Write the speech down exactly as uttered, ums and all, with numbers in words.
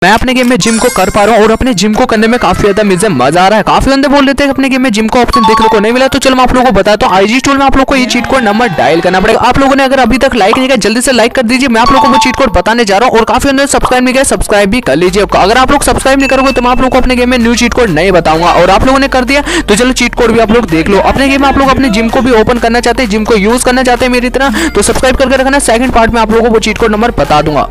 मैं अपने गेम में जिम को कर पा रहा हूँ और अपने जिम को करने में काफी ज्यादा मुझे मजा आ रहा है। काफी बंदे बोल लेते हैं अपने गेम में जिम का ऑप्शन देखने को नहीं मिला, तो चलो मैं आप लोगों को बताता हूँ। आईजी टूल में आप लोग को ये चीट कोड नंबर डायल करना पड़ेगा। आप लोगों ने अगर अभी तक लाइक नहीं किया जल्दी से लाइक कर दीजिए, मैं आप लोगों को वो चीट कोड बताने जा रहा हूँ। और काफी बंदे सब्सक्राइब नहीं किया सब्सक्राइब भी कर लीजिए। अगर आप लोग सब्सक्राइब नहीं करोगे तो मैं आप लोग को अपने गेम में न्यू चीट कोड नहीं बताऊंगा, और आप लोगों ने कर दिया तो चलो चीट कोड भी आप लोग देख लो। अपने गेम में आप लोग अपने जिम को भी ओपन करना चाहते हैं, जिम को यूज करना चाहते हैं मेरी तरह, तो सब्सक्राइब करके रखना। सेकंड पार्ट में आप लोगों को वो चीट कोड नंबर बता दूंगा।